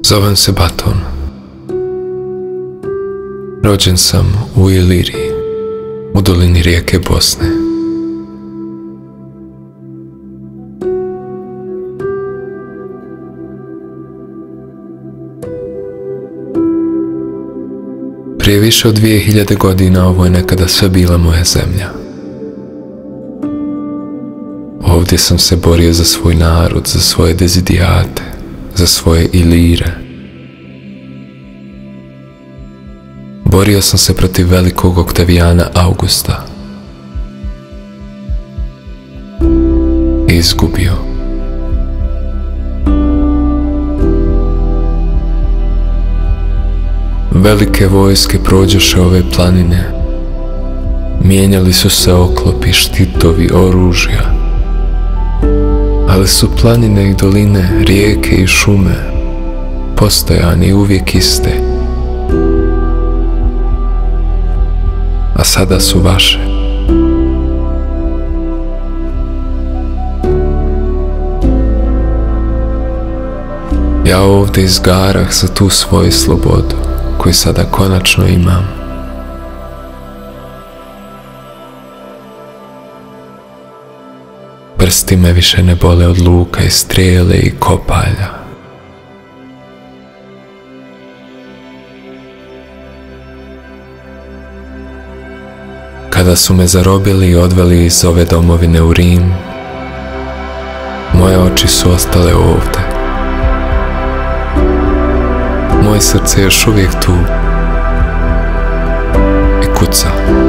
Zovem se Baton. Rođen sam u Iliriji, u dolini rijeke Bosne. Prije više od 2000 godina ovo je nekada sve bila moja zemlja. Ovdje sam se borio za svoj narod, za svoje dezidijate, za svoje Ilire. Borio sam se protiv velikog Oktavijana Augusta. I izgubio. Velike vojske prođoše ove planine. Mijenjali su se oklopi, štitovi, oružja. Ali su planine i doline, rijeke i šume postojane i uvijek iste. A sada su vaše. Ja ovdje izgarah za tu svoju slobodu koju sada konačno imam. Prsti me više ne bole od luka i strijele i kopalja. Kada su me zarobili i odveli iz ove domovine u Rim, moje oči su ostale ovdje. Moje srce je još uvijek tu i kuca.